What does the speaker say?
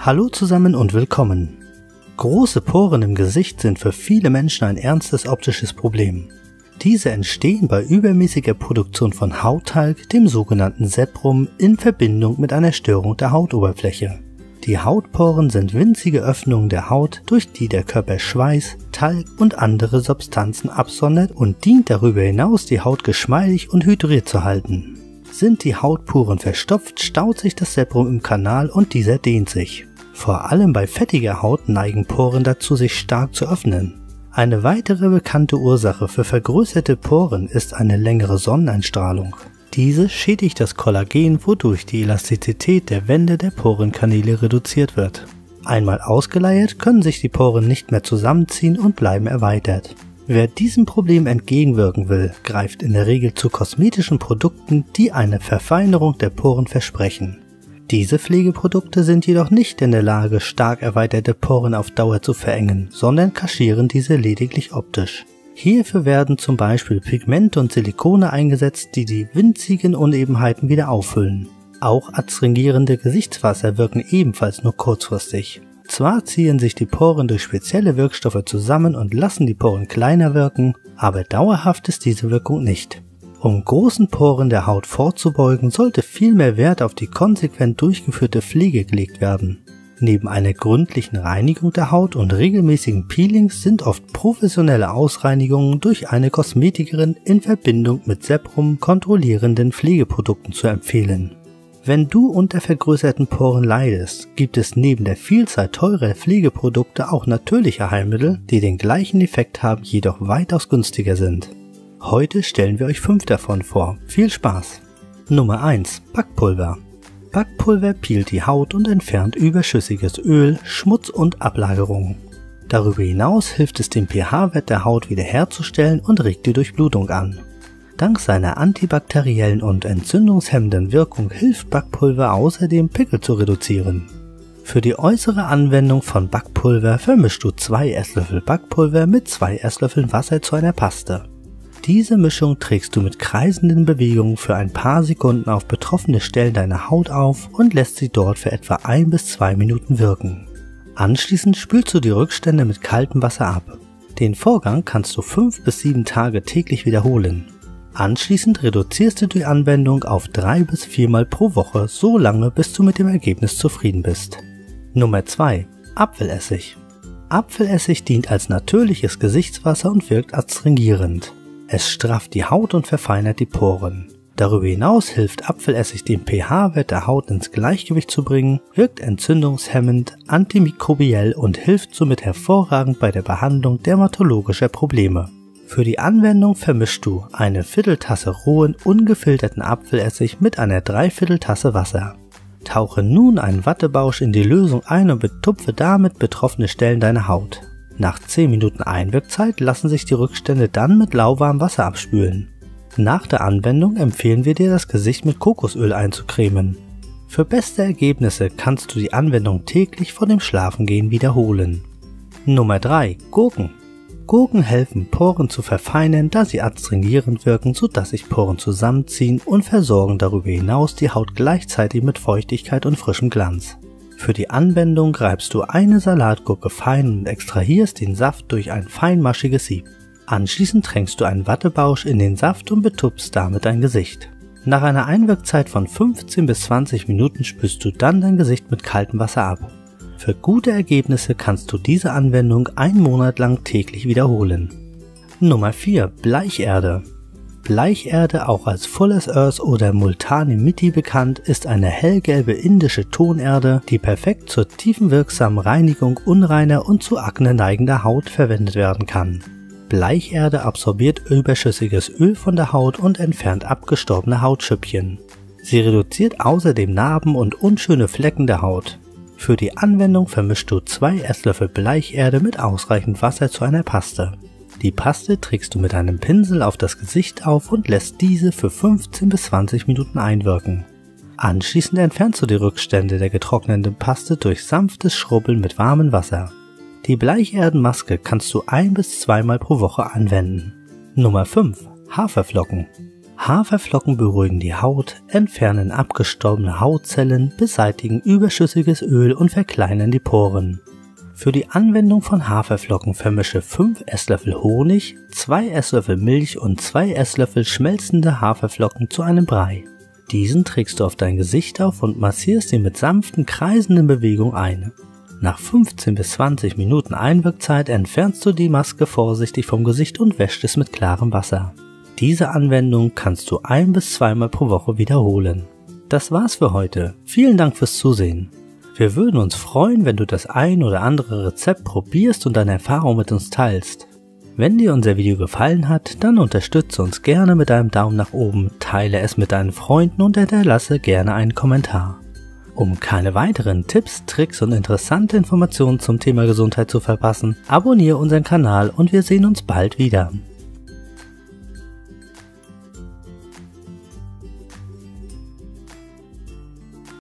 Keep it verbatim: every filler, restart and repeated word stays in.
Hallo zusammen und willkommen. Große Poren im Gesicht sind für viele Menschen ein ernstes optisches Problem. Diese entstehen bei übermäßiger Produktion von Hauttalg, dem sogenannten Sebrum, in Verbindung mit einer Störung der Hautoberfläche. Die Hautporen sind winzige Öffnungen der Haut, durch die der Körper Schweiß, Talg und andere Substanzen absondert und dient darüber hinaus, die Haut geschmeidig und hydriert zu halten. Sind die Hautporen verstopft, staut sich das Sebrum im Kanal und dieser dehnt sich. Vor allem bei fettiger Haut neigen Poren dazu, sich stark zu öffnen. Eine weitere bekannte Ursache für vergrößerte Poren ist eine längere Sonneneinstrahlung. Diese schädigt das Kollagen, wodurch die Elastizität der Wände der Porenkanäle reduziert wird. Einmal ausgeleiert, können sich die Poren nicht mehr zusammenziehen und bleiben erweitert. Wer diesem Problem entgegenwirken will, greift in der Regel zu kosmetischen Produkten, die eine Verfeinerung der Poren versprechen. Diese Pflegeprodukte sind jedoch nicht in der Lage, stark erweiterte Poren auf Dauer zu verengen, sondern kaschieren diese lediglich optisch. Hierfür werden zum Beispiel Pigmente und Silikone eingesetzt, die die winzigen Unebenheiten wieder auffüllen. Auch adstringierende Gesichtswasser wirken ebenfalls nur kurzfristig. Zwar ziehen sich die Poren durch spezielle Wirkstoffe zusammen und lassen die Poren kleiner wirken, aber dauerhaft ist diese Wirkung nicht. Um großen Poren der Haut vorzubeugen, sollte viel mehr Wert auf die konsequent durchgeführte Pflege gelegt werden. Neben einer gründlichen Reinigung der Haut und regelmäßigen Peelings sind oft professionelle Ausreinigungen durch eine Kosmetikerin in Verbindung mit Sebrum kontrollierenden Pflegeprodukten zu empfehlen. Wenn du unter vergrößerten Poren leidest, gibt es neben der Vielzahl teurer Pflegeprodukte auch natürliche Heilmittel, die den gleichen Effekt haben, jedoch weitaus günstiger sind. Heute stellen wir euch fünf davon vor. Viel Spaß! Nummer eins. Backpulver. Backpulver peelt die Haut und entfernt überschüssiges Öl, Schmutz und Ablagerungen. Darüber hinaus hilft es, den pH-Wert der Haut wiederherzustellen und regt die Durchblutung an. Dank seiner antibakteriellen und entzündungshemmenden Wirkung hilft Backpulver außerdem, Pickel zu reduzieren. Für die äußere Anwendung von Backpulver vermischst du zwei Esslöffel Backpulver mit zwei Esslöffeln Wasser zu einer Paste. Diese Mischung trägst du mit kreisenden Bewegungen für ein paar Sekunden auf betroffene Stellen deiner Haut auf und lässt sie dort für etwa ein bis zwei Minuten wirken. Anschließend spülst du die Rückstände mit kaltem Wasser ab. Den Vorgang kannst du fünf bis sieben Tage täglich wiederholen. Anschließend reduzierst du die Anwendung auf drei bis viermal pro Woche, so lange bis du mit dem Ergebnis zufrieden bist. Nummer zwei. Apfelessig. Apfelessig dient als natürliches Gesichtswasser und wirkt adstringierend. Es strafft die Haut und verfeinert die Poren. Darüber hinaus hilft Apfelessig, den pH-Wert der Haut ins Gleichgewicht zu bringen, wirkt entzündungshemmend, antimikrobiell und hilft somit hervorragend bei der Behandlung dermatologischer Probleme. Für die Anwendung vermischst du eine Vierteltasse rohen, ungefilterten Apfelessig mit einer Dreivierteltasse Wasser. Tauche nun einen Wattebausch in die Lösung ein und betupfe damit betroffene Stellen deiner Haut. Nach zehn Minuten Einwirkzeit lassen sich die Rückstände dann mit lauwarmem Wasser abspülen. Nach der Anwendung empfehlen wir dir, das Gesicht mit Kokosöl einzucremen. Für beste Ergebnisse kannst du die Anwendung täglich vor dem Schlafengehen wiederholen. Nummer drei. Gurken. Gurken helfen, Poren zu verfeinern, da sie adstringierend wirken, sodass sich Poren zusammenziehen und versorgen darüber hinaus die Haut gleichzeitig mit Feuchtigkeit und frischem Glanz. Für die Anwendung reibst du eine Salatgurke fein und extrahierst den Saft durch ein feinmaschiges Sieb. Anschließend tränkst du einen Wattebausch in den Saft und betupfst damit dein Gesicht. Nach einer Einwirkzeit von fünfzehn bis zwanzig Minuten spülst du dann dein Gesicht mit kaltem Wasser ab. Für gute Ergebnisse kannst du diese Anwendung einen Monat lang täglich wiederholen. Nummer vier. Bleicherde. Bleicherde, auch als Fuller's Earth oder Multani Mitti bekannt, ist eine hellgelbe indische Tonerde, die perfekt zur tiefenwirksamen Reinigung unreiner und zu Akne neigender Haut verwendet werden kann. Bleicherde absorbiert überschüssiges Öl von der Haut und entfernt abgestorbene Hautschüppchen. Sie reduziert außerdem Narben und unschöne Flecken der Haut. Für die Anwendung vermischst du zwei Esslöffel Bleicherde mit ausreichend Wasser zu einer Paste. Die Paste trägst du mit einem Pinsel auf das Gesicht auf und lässt diese für fünfzehn bis zwanzig Minuten einwirken. Anschließend entfernst du die Rückstände der getrockneten Paste durch sanftes Schrubbeln mit warmem Wasser. Die Bleicherdenmaske kannst du ein bis zweimal pro Woche anwenden. Nummer fünf. Haferflocken. Haferflocken beruhigen die Haut, entfernen abgestorbene Hautzellen, beseitigen überschüssiges Öl und verkleinern die Poren. Für die Anwendung von Haferflocken vermische fünf Esslöffel Honig, zwei Esslöffel Milch und zwei Esslöffel schmelzende Haferflocken zu einem Brei. Diesen trägst du auf dein Gesicht auf und massierst ihn mit sanften, kreisenden Bewegungen ein. Nach fünfzehn bis zwanzig Minuten Einwirkzeit entfernst du die Maske vorsichtig vom Gesicht und wäschst es mit klarem Wasser. Diese Anwendung kannst du ein- bis zweimal pro Woche wiederholen. Das war's für heute. Vielen Dank fürs Zusehen. Wir würden uns freuen, wenn du das ein oder andere Rezept probierst und deine Erfahrung mit uns teilst. Wenn dir unser Video gefallen hat, dann unterstütze uns gerne mit einem Daumen nach oben, teile es mit deinen Freunden und hinterlasse gerne einen Kommentar. Um keine weiteren Tipps, Tricks und interessante Informationen zum Thema Gesundheit zu verpassen, abonniere unseren Kanal und wir sehen uns bald wieder.